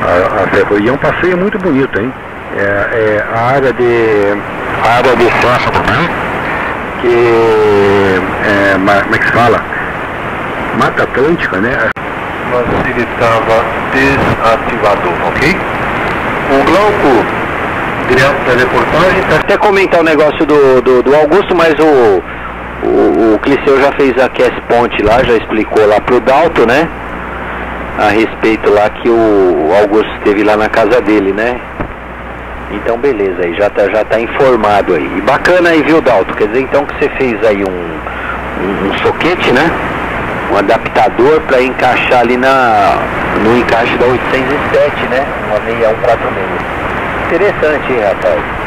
E é um passeio muito bonito, hein? A área de fósforo, né? Como é que se fala? Mata Atlântica, né? Mas ele estava desativado, ok? O Glauco, direto da reportagem, tá... Até comentar o negócio do Augusto, mas o Cliceu já fez a Cass Ponte lá, já explicou lá pro Dalto, né? A respeito lá que o Augusto esteve lá na casa dele, né? Então beleza, aí já tá informado aí. E bacana aí, viu, Dalto? Quer dizer então que você fez aí um soquete, né? Um adaptador para encaixar ali no encaixe da 807, né? Uma 6146. Interessante, hein, rapaz?